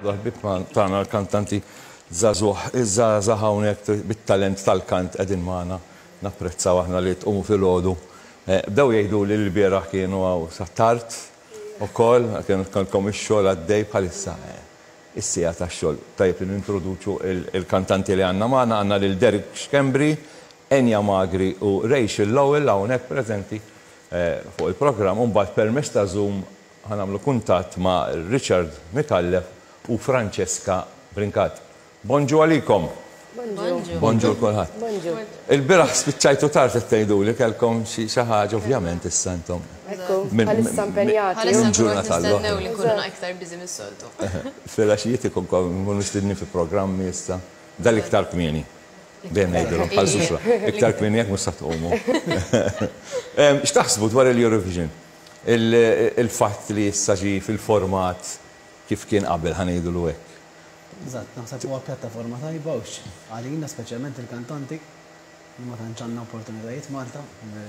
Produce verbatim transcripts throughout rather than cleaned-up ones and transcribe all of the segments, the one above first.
L-ħbib tagħna l-kantanti żgħażagħ hawnhekk bit-talent tal-kant qegħdin magħna napprezzaw aħna li tqumu filgħodu. Bdew jgħidu li l-bieraħ kienu hawn sa tard ukoll, kien kellkom ix-xogħol għaddej bħalissa is-sija tax-xogħol. Tajjeb li nintroduċu il-kantanti li għandna magħna, għandna lil Derek Xkembri, Enja Magri u Rachel Lowell hawnhekk preżenti fuq il-programm u mbagħad permezz ta' Zoom ħanamlu kuntatt ma' Richard Mikallef u Francesca Brinkat. Bonġu għalikom. Bonġu. Bonġu kulħadd. Bonġu. Il-biraħ spiċċajtu tard qed tgħiduli kellkom xi ħaġa ovvjament issa intom. Ekku, bħalissa impenjati. Minn ġurnata nistennew li nkunu iktar biżi mis-soltu. Fil-għaxijiet ikun nkunu mistednin fi programmi issa. Dal-iktar kmieni. Dejjem ngħidulhom bħal susra. Iktar kmieni jekk mhux se tqumu. X'taħsbu dwar il-Eurovision? Il-fatt li issa ġi fil-format kif kien qabel ħanejdulu hekk. Eżatt, naħseb huwa pjattaforma tajba u għalina speċjalment il-kantanti li ma tantx għandna opportunitajiet Malta.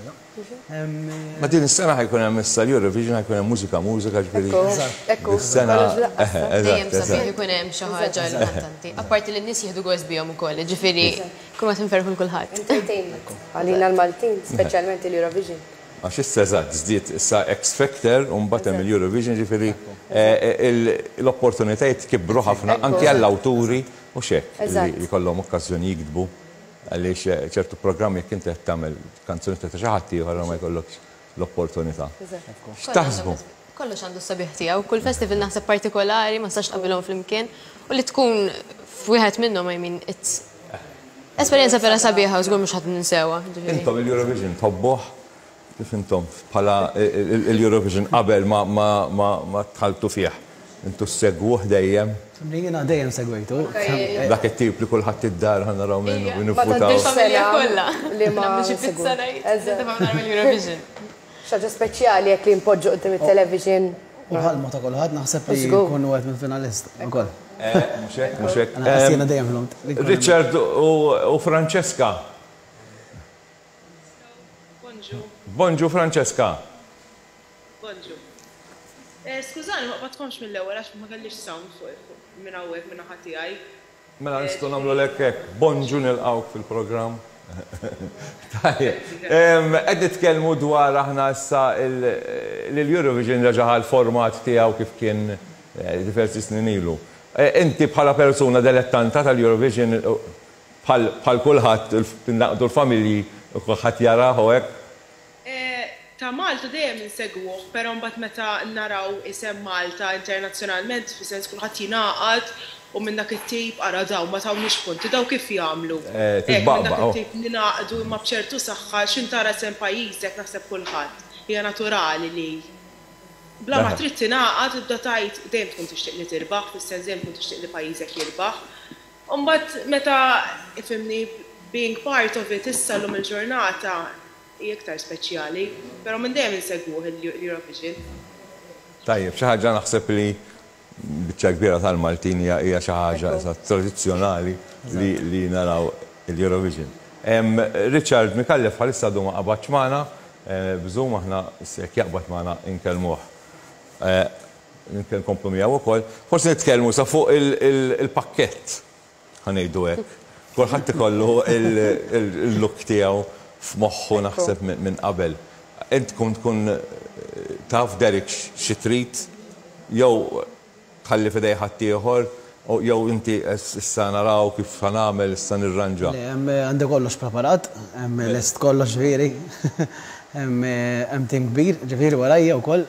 Ma din is-sena ħajkun hemm issa l-Eurovision ħajkun hemm mużika mużika ġifieri. Ekku, Is-sena dejjem sabiħ ikun hemm xi ħaġa l-kantanti. Apparti li n-nies jieħdu gost bihom ukoll, ġifieri kull ma tinferħu kulħadd. Entertainment. Għalina l-Maltin, speċjalment l-Eurovision. Għax issa eżatt, żdiet issa X Factor u mbagħad hemm il-Eurovision ġifieri l-opportunitajiet kibru ħafna anke għall-awturi u x'hekk li jkollhom okkażjoni jiktbu għaliex ċertu programmi jekk inti qed tagħmel kanzuni ta' xi ħadd ieħor ma jkollokx l-opportunità. X'taħsbu? Kollox għandu s-sabiħ tiegħu, kull festival naħseb partikolari ma stax qabilhom flimkien u li tkun f'wieħed minnhom I mean it's esperjenza vera sabiħa u żgur mhux ħadd ninsewha. Intom il-Eurovision tħobbuh kif intom bħala il-Eurovision qabel ma tħaltu fih. Intu segwuh dejjem. Jiena dejjem segwejtu. Dak it-tip li kulħadd id-dar ħa naraw minnu nifutaw. Il-familja kollha. Li ma xi ftit sanajt mill-Eurovision. Xaġa speċjali jekk li npoġġu qudiem it-television. U ħalma ta' kulħadd naħseb li jkun wieħed mill-finalist ukoll. Mhux hekk, mhux hekk. Jiena dejjem ħlomt. Richard u Francesca. Bonġu Francesca. Bonġu. Skużani, ma tkomx mill-ewwel għax ma kellix sound fuq minn hawnhekk minn naħa tiegħi. Mela nistgħu nagħmlu lek hekk. Bonġu nilqgħuk fil-programm. Tajjeb. Qed nitkellmu dwar aħna issa l-Eurovision raġaħa l-format tiegħu kif kien diversi snin ilu. Inti bħala persuna dilettanta tal-Eurovision bħal kulħadd naqdu l-familji u kulħadd jaraħu hekk. Ta' Malta dejjem insegwuh, però mbagħad meta naraw isem Malta internazzjonalment fi sens kulħadd jingħaqad u minn dak it-tip ara daw ma tawniex punti daw kif jagħmlu. Hekk minn dak it-tip ningħaqdu ma b'ċertu saħħa x'intara sem pajjiżek naħseb kulħadd. Hija naturali li bla ma trid tingħaqad tibda tgħid dejjem tkun tixtieq li tirbaħ, fis-sens dejjem tkun tixtieq li pajjiżek jirbaħ. U mbagħad meta ifhimni being part of it issa llum il-ġurnata iktar speċjali, però minn dejjem insegwuh l-Eurovision. Tajjeb, xi ħaġa naħseb li biċċa kbira tal-Maltin hija xi ħaġa tradizzjonali li naraw l-Eurovision. Richard Mikallef bħalissa għadu ma qabadx magħna, bżum aħna jekk jaqbad magħna inkellmuh. Nkomplu miegħu wkoll. Forsi nitkellmu sa fuq il-pakkett ħanejdu hekk. Kulħadd ikollu il-look tiegħu f'moħħu naħseb minn qabel. Int tkun tkun taf Derek xi trid jew tħalli f'idej ħadd ieħor jew inti issa naraw kif ħanagħmel issa nirranġa. Għandi kollox preparat, hemm lest kollox ġifieri. Hemm tim kbir ġifieri warajja wkoll.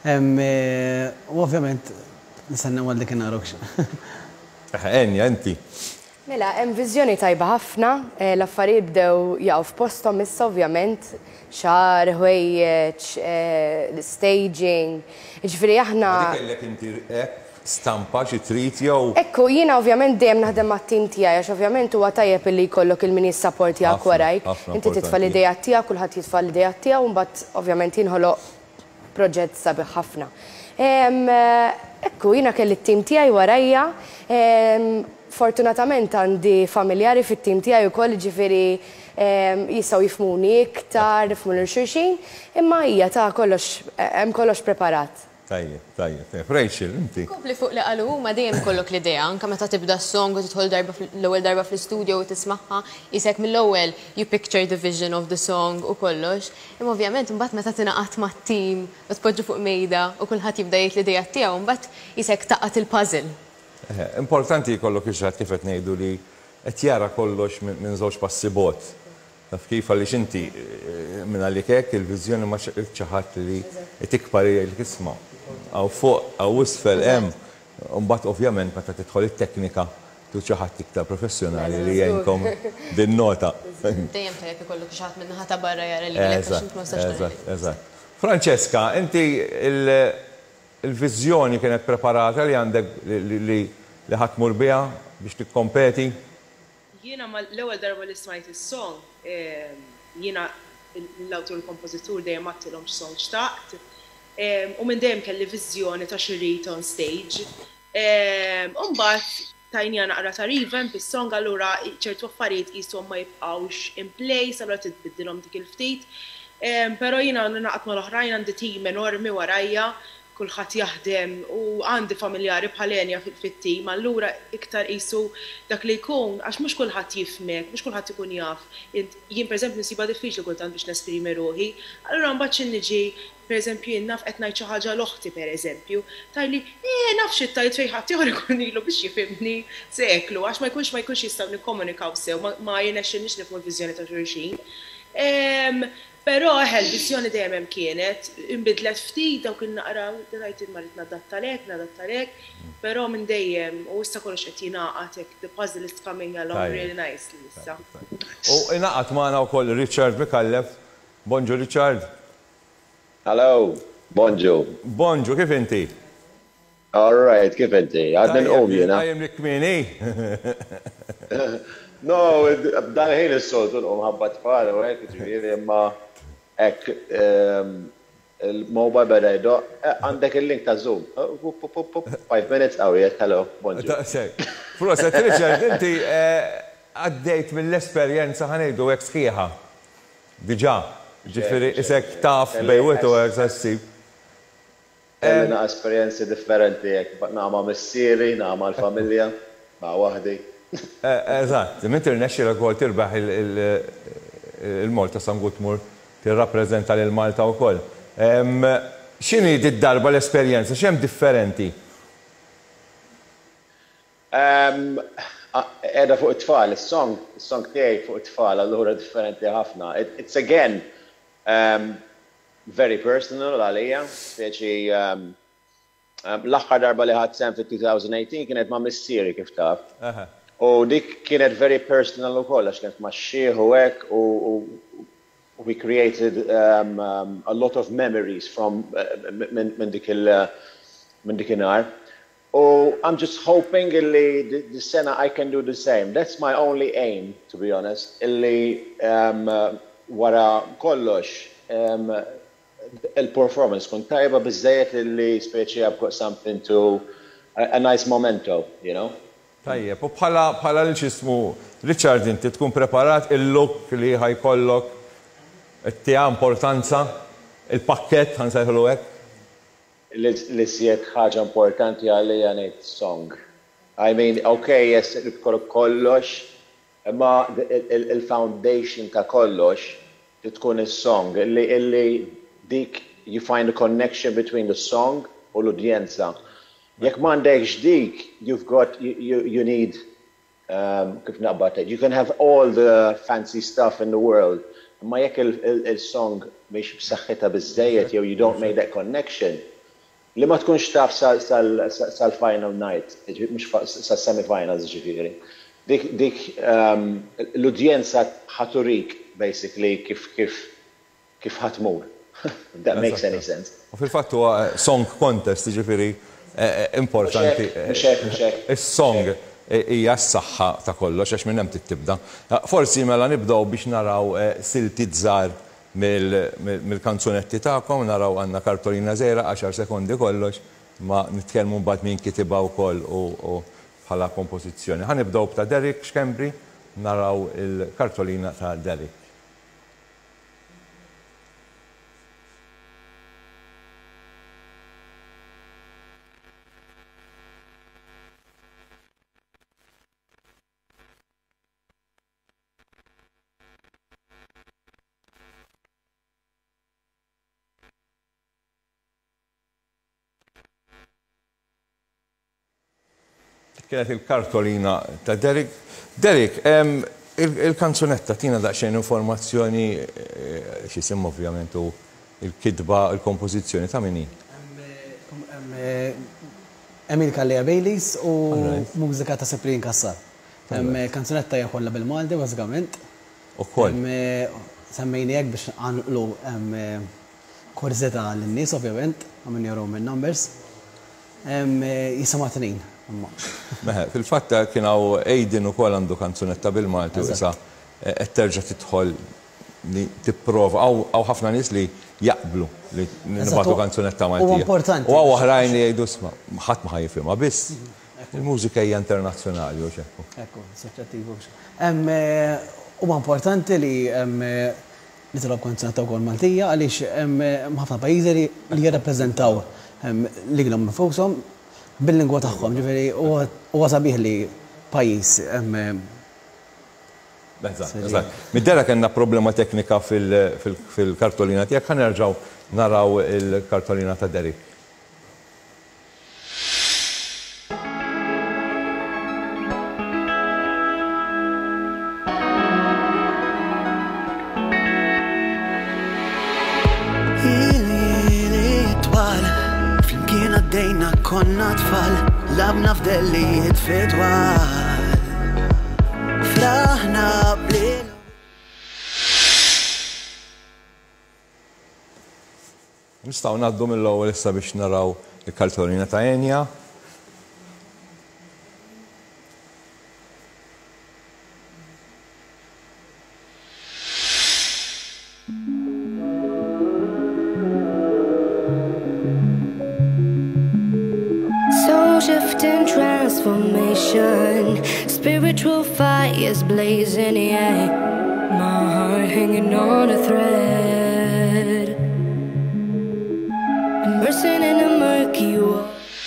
U ovvjament nistennew għal dik in-narokx. Enja inti. Mela, hemm viżjoni tajba ħafna, l-affarijiet bdew jaqgħu f'posthom issa ovvjament, xahar, ħwejjeġ, staging, jiġifieri aħna. Kellek inti stampa xi trid jew. Ekku, jiena ovvjament dejjem naħdem mat-tim tiegħi għax ovvjament huwa tajjeb illi jkollok il-min jissapport tiegħek warajk. Inti titfa' l-idejat tiegħek, kulħadd jitfa' l-idejat tiegħu u mbagħad ovvjament jinħoloq proġett sabiħ ħafna. Ekku, jiena kelli t-tim tiegħi warajja. Fortunatament għandi familjari fit-tim tiegħi wkoll ġifieri jistgħu jifhmuni iktar, jifhmu lil xulxin, imma hija ta' kollox hemm kollox preparat. Tajjeb, tajjeb. Rachel, inti. Kompli fuq li qalu huma dejjem kollok l-idea, anke meta tibda s-song u tidħol darba l-ewwel darba fl-istudio u tismagħha, isek mill-ewwel you picture the vision of the song u kollox. Imma ovvjament imbagħad meta tingħaqad mat-tim u tpoġġu fuq mejda u kulħadd jibda jgħid l-idea tiegħu imbagħad isek taqgħad il-puzzle. Importanti jkollok ixħad kif qed ngħidu li qed jara kollox minn żewġ passi bot. Taf kif għaliex inti minn għalik hekk il-viżjoni ma xi ħadd li tikbar il-kisma. Għaw fuq, għaw isfel, hemm, mbagħad ovvjament meta tidħol it-teknika tu xi ħadd iktar professjonali li jgħinkom din-nota. Dejjem tajjeb ikollok xi ħadd minn naħa ta' barra jara li għalek għax int ma tistax Eżatt, eżatt. Francesca, inti il-viżjoni kienet preparata li għandek li ħatmur biha biex tikkompeti? Jiena l-ewwel darba li smajt is-song, jiena l-awtur il-kompożitur dejjem għattilhom x'song xtaqt. U minn dejjem kelli viżjoni ta' xi rrid on stage. U mbagħad tajnija naqra ta' revamp is-song allura ċertu affarijiet qishom ma jibqgħux in place, allura titbiddilhom dik il-ftit. Però jiena naqgħod mal-oħrajn għandi tim enormi warajja, kulħadd jaħdem u għandi familjari bħal-Enja fit-tim, allura iktar qisu dak li jkun għax mhux kulħadd jifhmek, mhux kulħadd ikun jaf. Jien pereżempju nsiba diffiċli kultant biex nesprimi ruħi, allura mbagħad xi niġi pereżempju jien naf qed ngħid xi ħaġa l-oħti pereżempju, tajli eh naf xi tajt fejn ħadd ieħor ikun ilu biex jifhimni seklu għax ma jkunx ma jkunx jistgħu nikkomunikaw sew, ma jinexxinniex nifhmu l-viżjoni ta' xulxin. Però eħe l-viżjoni dejjem hemm kienet, inbidlet ftit dawk in-naqra rajt il-marit nadattalek, nadattalek, però minn dejjem u issa kollox qed jingħaqad hekk the puzzle is coming along really nicely issa. U ingħaqad magħna wkoll Richard Mikallef. Bonġu Richard. Hello, bonġu. Bonġu, kif inti? All right, kif inti? Għadna nqum jiena. Għajem li kmini. No, dan ħin is-soltu nqum ħabba tfal u hekk ġifieri imma hekk il-mobile beda jdoq, għandek il-link ta' Zoom. Five minutes, għawiet, hello, bonġu. Proset, Richard, inti għaddejt mill-esperjenza ħanejdu hekk sħiħa. Diġà, ġifieri isek taf bejwet u hekk sassib. Kellna esperjenzi differenti hekk, nagħma missieri, nagħma l-familja, ma' waħdi. Eżatt, minti rnexxi l tirbaħ il-Malta San Gutmur tirrappreżenta lil Malta wkoll. X'inhi d-darba l-esperjenza, x'hemm differenti? Qiegħda fuq it-tfal, is-song, is-song tiegħi fuq it-tfal allura differenti ħafna. It's again very personal għalija, speċi l-aħħar darba li ħadd sem fit-two thousand eighteen kienet ma' missieri kif taf. U dik kienet very personal ukoll għax kienet ma' xieħ u hekk u we created um, um, a lot of memories from minn dik il-nar. Oh, I'm just hoping illi the sena I can do the same. That's my only aim, to be honest. Illi um, uh, wara kollox um, il-performance kun tajba bizzejet illi speċi I've got something to a, a nice memento, you know? Tajjeb, u bħala l-ċismu, Richard, inti tkun preparat il-look li ħajkollok it-tija importanza, il-pakket, ħansajħlu hekk? Li siet ħaġa importanti għalija ngħid song. I mean, okay, yes, kollox, imma il-foundation ta' kollox tkun is-song. Illi dik you find a connection between the song u l-udjenza. Jekk m'għandekx dik, you've got, you, you, you need, um, kif naqbad, you can have all the fancy stuff in the world, imma jekk il-song mhix b'saħħitha biżżejjed jew you don't make that connection, li ma tkunx taf sal-final night, mhux sal-semifinals ġifieri. Dik l-udjenza ħaturik basically kif kif kif ħatmur. That makes any sense. U fil-fatt huwa song contest ġifieri importanti. Is-song hija s-saħħa ta' kollox għax minn hemm tittibda. Forsi mela nibdew biex naraw silti żgħar mill-kanzunetti tagħkom, naraw għandna kartolina żgħira għaxar sekondi kollox, ma nitkellmu mbagħad min kitibha wkoll u bħala kompożizzjoni. Ħanibdew b'ta' Derek Xkembri, naraw il-kartolina ta' Derek. kienet il-kartolina ta' Derek. Derek, il-kanzunetta tina daqsxejn informazzjoni x'isim ovvjament u il-kidba, il-kompożizzjoni ta' minni? Emil Kalleja Baileys u mużika ta' Cyprien Kassar. Kanzunetta hija kollha bil-Malti bażikament. Ukoll. Semmejni hekk biex għanqlu kurzita lin-nies ovvjament, għamilni Roman numbers. Jisimha tnejn. Meħe, fil-fatt kien hawn Aiden ukoll għandu kanzunetta bil-Malti u issa qed terġa' tidħol li tipprova hawn ħafna nies li jaqblu li nibagħtu kanzunetta Maltija. Huwa importanti. U hawn oħrajn li jgħidu isma' ħadd ma ħajfhimha biss. Il-mużika hija internazzjonali u xekku. Ekku, assoċjattivu. Huwa importanti li nitlob kanzunetta wkoll Maltija għaliex hemm ħafna pajjiżi li jirrappreżentaw l-ilhom infushom bil-lingwa tagħhom, ġifieri huwa sabiħ li pajjiż Eżatt, eżatt. Mid-dera kellna problema teknika fil-kartolina tiegħek, ħanerġgħu naraw il-kartolina ta' Derek. Dejna konna tfal, labna f'dellijiet fidwal. Fraħna blil. Nistgħu ngħaddu mill-ewwel issa biex naraw il-kartolina ta' Enja. Transformation, spiritual fires blazing, yeah. My heart hanging on a thread, immersing in a murky world.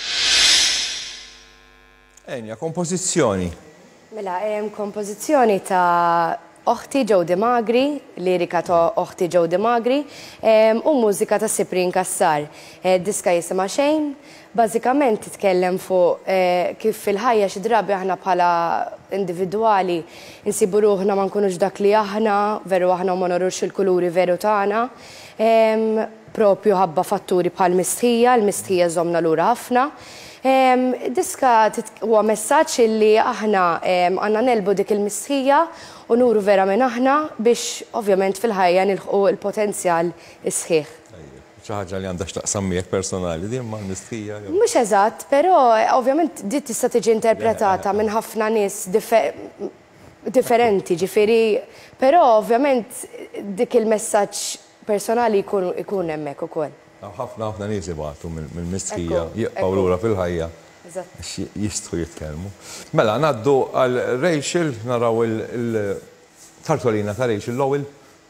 Enja, kompożizzjoni. Mela, hemm kompożizzjoni ta' Oħti Jody Magri, lirika ta' Oħti Jody Magri, u mużika ta' Cyprien Kassar. Diska jisimha Xejn. Bażikament titkellem fuq kif fil-ħajja xi drabi aħna bħala individwali insibu ruħna ma nkunux dak li aħna, veru aħna ma norrux il-kuluri veru tagħna. Propju ħabba fatturi bħal mistħija, l-mistħija żommna lura ħafna. Diska huwa messaġġ li aħna għandna nelbu dik il-mistħija u nuru vera minn aħna biex ovvjament fil-ħajja nilħqu l-potenzjal is-sħiħ. ċaħġa li għandax taqsam miegħek personali, di ma mistħija. Mhux eżatt, però ovvjament di tista' tiġi interpretata minn ħafna nies differenti, ġifieri, però ovvjament dik il-messaġġ personali jkun hemmhekk ukoll. Ħafna ħafna nies ibagħtu mill-mistħija jibqgħu lura fil-ħajja biex jistħu jitkellmu. Mela ngħaddu għal Rachel naraw il-kartolina ta' Rachel l-ewwel.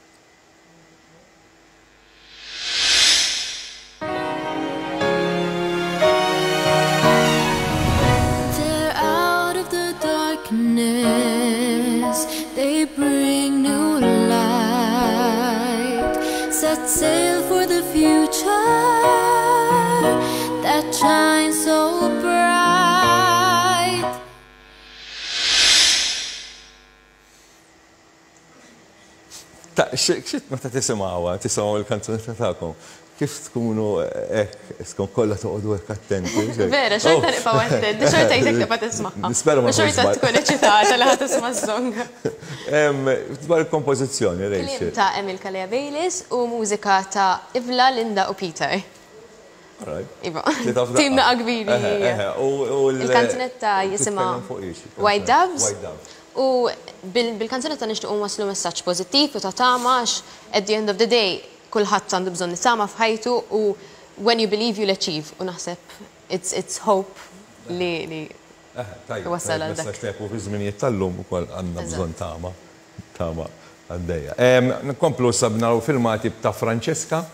They bring new light, set sail for the future that shines so bright. Ta' xit ma ta' tisimgħuha, tisimgħu l-kanzunetta tagħkom. Kif tkunu hekk tkun kollha toqgħodu hekk attenti. Vera, xorta nibqa' attenti, xorta jgħidlek tibqa' tismaħħa. Nispera ma xorta tkun eċitata li ħadd tisma' s-song. Dwar il-kompożizzjoni, Rachel. Kliem ta' Emil Kalleja Baileys u mużika ta' Ivla, Linda u Peter. Iva, tim naqa' kbiri. Il-kanzunetta jisimha White Doves. U bil-kanzunetta nixtiequ waslu messaġġ pożittiv u ta' tamax at the end of the day kulħadd għandu bżonn nitama f'ħajtu u when you believe you'll achieve u naħseb it's hope li wassal għal dak. Messaġġ tajjeb u fi żminijiet tal-lum ukoll għandna bżonn tama tama għaddejja. Nkomplu sabna filmati ta' Francesca.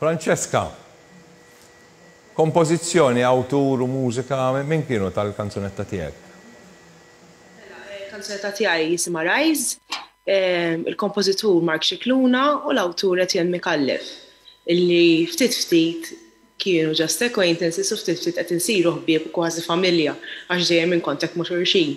Francesca, kompożizzjoni, awtur u mużika, minn kienu tal-kanzunetta tiegħek? Il-kanzunetta tiegħi jisimha Rise, il-kompożitur Mark Cicluna u l-awtur Etienne Mikallef, illi ftit ftit kienu just acquaintances u ftit ftit qed insiru ħbieb kważi familja għax dejjem minn kontak ma' xulxin.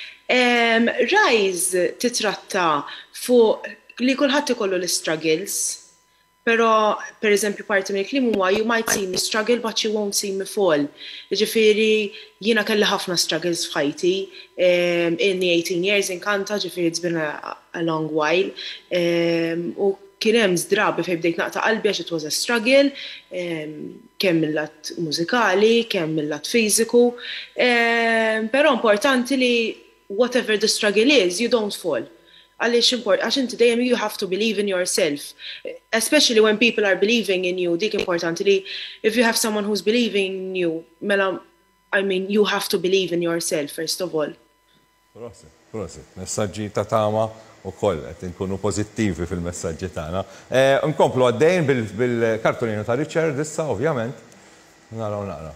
Rise titratta fuq li kulħadd ikollu l-struggles, però pereżempju parti mill-kliem huwa you might see me struggle but you won't see me fall. Jiġifieri jiena kelli ħafna struggles f'ħajti. In the eighteen years inkanta, ġifieri it's been a, a long while. U kien hemm żdrabi fejn bdejt naqta' qalbi għax it was a struggle, kemm mill-lat mużikali, kemm mill-lat fiżiku. Però importanti li whatever the struggle is, you don't fall. Għaliex import, għax inti dejjem you have to believe in yourself. Especially when people are believing in you, dik importanti li if you have someone who's believing in you, mela, I mean, you have to believe in yourself, first of all. Prosit, prosit. Messaġġi ta' tama u koll, qed inkunu pożittivi fil-messaġġi tagħna. Nkomplu għaddejn bil-kartolina ta' Richard, issa ovvjament. Naraw naqra.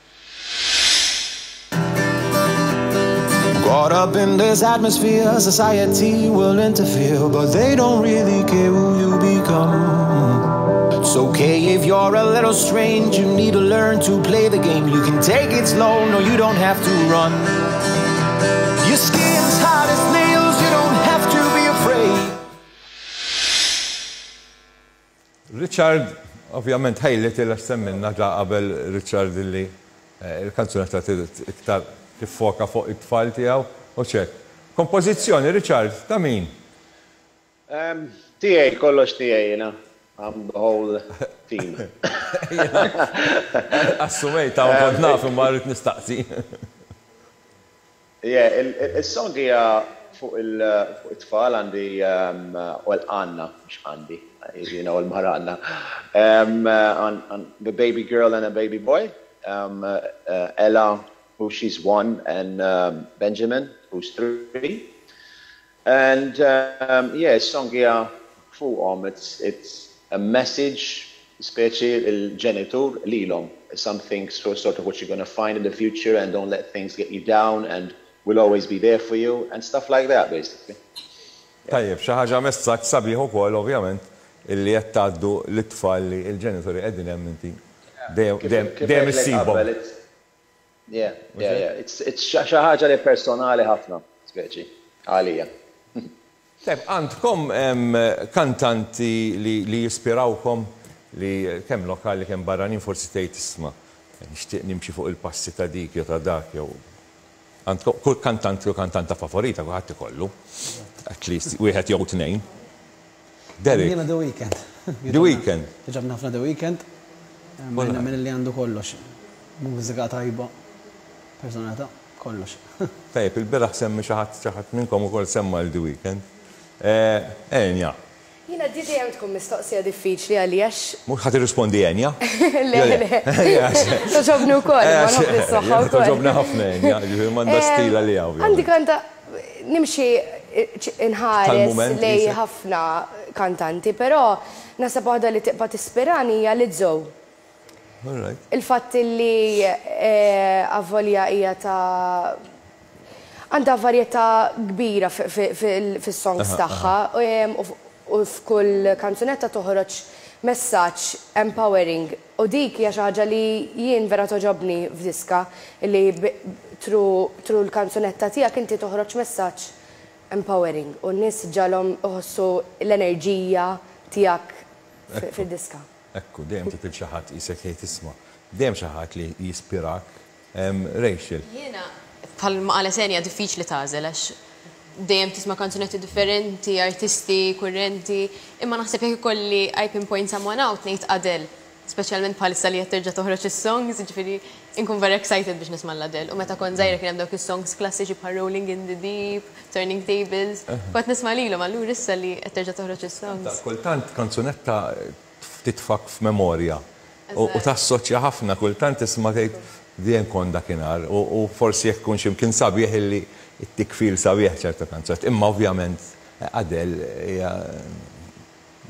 Caught up in this atmosphere, society will interfere, but they don't really care who you become. It's okay if you're a little strange, you need to learn to play the game. You can take it slow, no, you don't have to run. Your skin's hard as nails, you don't have to be afraid. Richard, ovvjament, ħejlet il-għax semminna ġa qabel Richard illi il-kanzunetta iktar tiffoka fuq it-tfal tiegħu u ċek. Kompożizzjoni, Richard, ta' min? Tiegħi, kollox tiegħi jiena. I'm the whole team. Assumej, ta' kont naf imma rrid nistaqsi. Yeah, il-song hija fuq it-tfal għandi u l-għanna, mhux għandi, jiena u l-mara għandna. The baby girl and a baby boy. Ella, who she's one, and um, Benjamin, who's three. And um, yeah, song here fuqhom, it's it's a message, especially il-ġenitur lilhom, something sort of what you're going to find in the future, and don't let things get you down, and we'll always be there for you, and stuff like that, basically. Tajjeb, xi ħaġa messaġġ sabiħ ukoll ovvjament illi qed tgħaddu lit-tfal li l-ġenituri qegħdin hemm inti dejjem issibhom. Yeah, yeah, yeah. It's it's xi ħaġa li personali ħafna, speċi, għalija. Teb, għandkom kantanti li jispirawkom li kemm lokali kemm barranin forsi tgħid isma' nixtieq nimxi fuq il-passi ta' dik jew ta' dak jew għandkom kull kantant jew kantanta favorita kulħadd ikollu. At least wieħed jew tnejn. Derek. Jiena The Weeknd. The Weeknd. Ġabna ħafna The Weeknd. Minna minn li għandu kollox. Mużika tajba. Personata, kollox. Tajb, il-biraħ semmi xaħat xaħat minnkom u koll semma l-The Weeknd. Enja. Jina d-didi għandkom mistoqsija diffiċli għaliex. Mux ħat irrispondi Enja? Le, le. Toġobnu koll, ma nħobni s-soħħa koll. Toġobna ħafna Enja, manda stila li għaw. Għandi kanta nimxie inħares lej ħafna kantanti, pero nasab għada li tiqba tispirani hija Lizzo. Il-fatt li avvolja hija ta' għandha varjetà kbira fis-songs tagħha u f'kull kanzunetta toħroġ messaġġ empowering u dik hija xi ħaġa li jien vera toġobni f'diska li tru l-kanzunetta tiegħek inti toħroġ messaġġ empowering u n-nies ġalhom iħossu l-enerġija tiegħek fid-diska. Ekku, dejjem titil xi ħadd isek jgħid isma', dejjem xi ħadd li jispirak. Rachel. Jiena bħal ma qal Enja diffiċli tagħżel għax dejjem tisma' kanzunetti differenti, artisti, kurrenti, imma naħseb jekk ikolli I pinpoint someone out ngħid Adele, speċjalment bħalissa li qed terġa' toħroġ is-songs, jiġifieri inkun very excited biex nisma' l-Adele. U meta kont żgħira kien hemm dawk is-songs klassiċi bħal Rolling in the Deep, Turning Tables, kont nisma' lilhom allura issa li qed terġa' toħroġ is-songs. Kultant kanzunetta titfak f'memorja u tassoċja ħafna kultant tisma' tgħid dejjem kon dakinhar u forsi jekk kun x'imkien sabiħ illi t-tikfil sabiħ ċerta kanzunett. Imma ovvjament Adele hija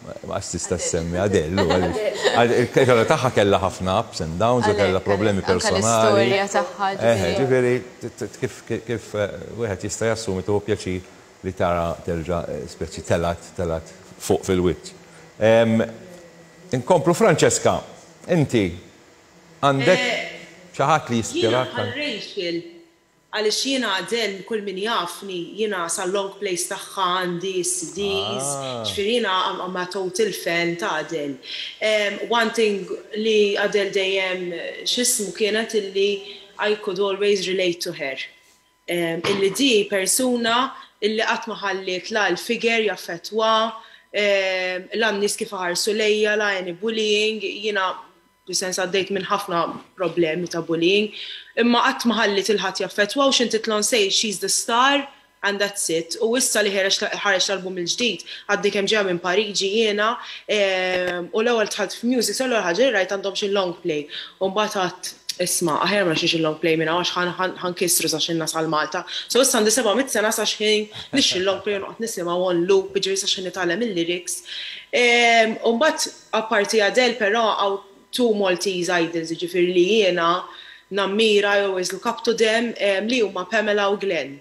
ma tista semmi Adellu. Il-karriera tagħha kellha ħafna ups and downs u kellha problemi personali. L-istorja tagħha. Ġifieri kif wieħed jista' jassumi tuħu pjaċir li tara terġa' speċi telat telat fuq fil-wiċċ. Inkomplu Franceska, inti għandek xi ħadd li jispirak? Jiena ħarrejt għaliex jiena Adele kull min jafni jiena sal-long plays tagħha għandi C Ds, ġifieri jiena ma total fan ta' Adele. One thing li Adele dejjem x'ismu kienet illi I could always relate to her. Illi di persuna illi qatt ma ħalliet la l-figure jaffettwa, la n-nies kif ħarsu lejja, la any bullying, jiena sens għaddejt minn ħafna problemi ta' bullying, imma qatt ma ħallit il-ħadd jaffettwa u x'inti tlon sej she's the star and that's it. U issa li ħareġ l-album il-ġdid għaddi kemm ġew minn Pariġi jiena u l-ewwel tħalt f'music l-ewwel ħaġa rajt għandhom xi long play. U mbagħad isma' aħjar ma xiex il-long play minna għax ħankissru sa xinna sal-Malta. So issa għandi seba' mit sena sa xħin nix il-long play noqgħod nisimgħu one loop ġifieri sa x'in nitgħallem il-lyrics. U mbagħad apparti Adele però għaw two Maltese idols, ġifiri li jiena nammira, I always look up to them, li huma Pamela u Glenn.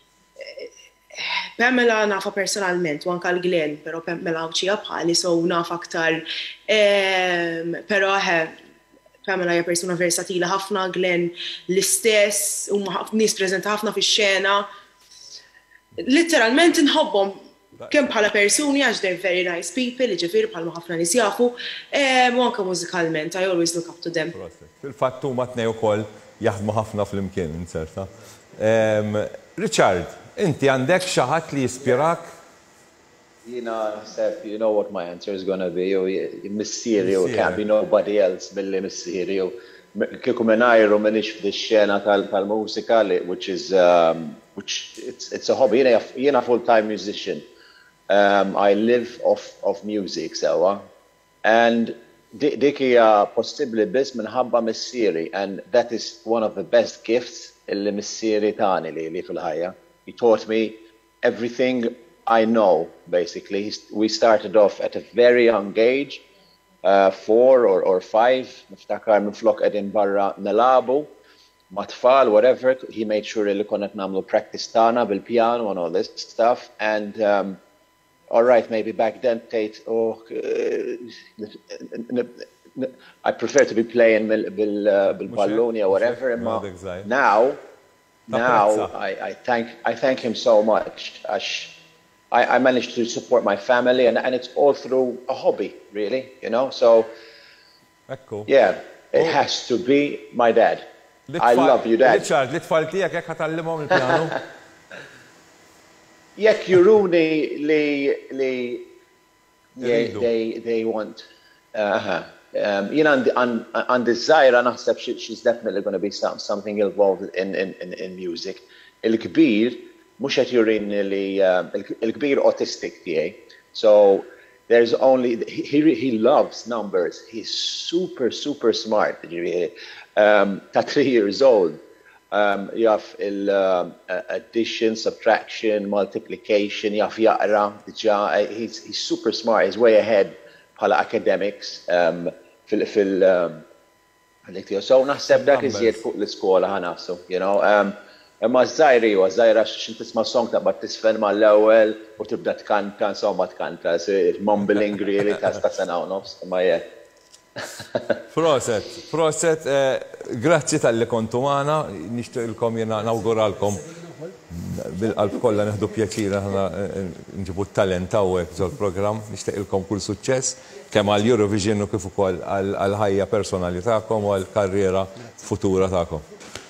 Pamela nafa personalment, u anka l-Glenn, pero Pamela u ċija bħali, so nafa aktar. Pero Pamela hija persuna versatila ħafna, Glenn l-istess, huma nies preżenti ħafna fix-xena. Literalment inħobbhom kemm bħala persuni għax they're very nice people, ġifieri bħalma ħafna nies jafu, u anke mużikalment, I always look up to them. Fil-fatt huma tnej ukoll jaħdmu ħafna fl-imkien inserta. Richard, inti għandek xi ħadd li jispirak? Jiena naħseb, you know what my answer is gonna be, missieri u can't be nobody else milli missieri u kieku mingħajru m'iniex f'dix-xena tal-mużika which is which it's a hobby. Jiena full-time musician. Um, I live off of music sewa, and dik hija possibbli biss minħabba missieri, and that is one of the best gifts illi missieri tani li li fil-ħajja. He taught me everything I know, basically. We started off at a very young age, uh, four or, or five, niftakar minn flok qegħdin barra nilabu, ma' tfal, whatever. He made sure li konna nagħmlu practice tagħna bil-piano and all this stuff, and um, all right, maybe back then, Tate, oh, uh, I prefer to be playing bil-balloni or whatever. Now, now I, I thank I thank him so much. I, I managed to support my family, and, and it's all through a hobby, really, you know. So, yeah, it has to be my dad. I love you, Dad. Richard, li tfal tiegħek jekk ħatallimhom il-pjano? Jekk juruni li li they they want. Uh-huh. Um, you know, on on desire, naħseb she's definitely going to be some, something involved in in in, in music. Il-kbir mhux qed jurini li il-kbir autistic tiegħi. So there's only he he loves numbers. He's super super smart. Um, ta' three years old. Um, jaf il-addition, uh, subtraction, multiplication, jaf jaqra, diġa, he's, he's super smart, he's way ahead bħala academics um, fil- um, so naħseb dak iżjed fuq l-iskola ħanafsu, you know. Um, imma żgħiri u żgħira x'int tisma' song ta' bad tisfen mal-ewwel u tibda tkanta, insomma tkanta, mumbling really ta' sta' sena u nofs, imma jekk. Proset, proset, grazzi tal-li kontu għana, nishtiqilkom jena nawguralkom bil-qalb kolla neħdu pjaċira ħana nġibu talent għawek zol-program, nishtiqilkom kull suċċess, kemm għal-Eurovision u kif ukoll għal-ħajja personali ta'kom u għal-karriera futura ta'kom.